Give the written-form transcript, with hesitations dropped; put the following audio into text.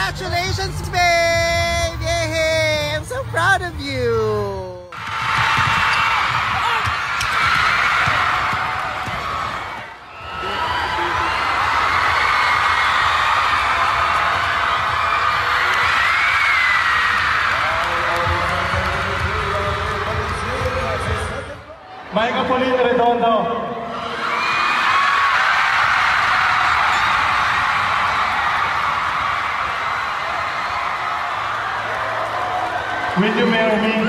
Congratulations, babe! Yay! I'm so proud of you! Michael Pauline Redondo. Will you marry me?